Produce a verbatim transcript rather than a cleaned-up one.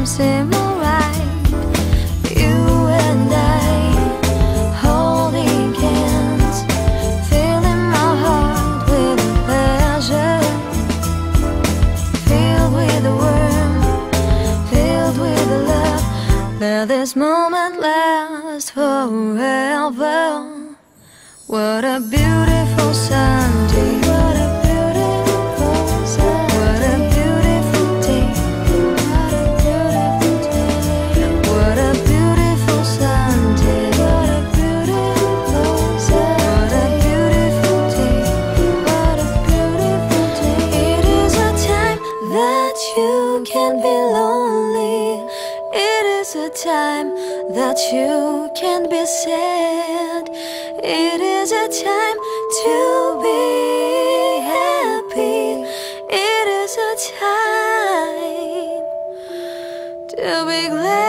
seem alright. You and I holding hands, filling my heart with pleasure, filled with the warmth, filled with the love. Let this moment last forever. What a beautiful Sunday. What a beautiful Sunday. What a beautiful day. What a beautiful day. What a beautiful Sunday. What a beautiful Sunday. What a beautiful day. What a beautiful day. It is a time that you can be lonely. It is a time that you can be sad. It is a time to be happy. It is a time to be glad.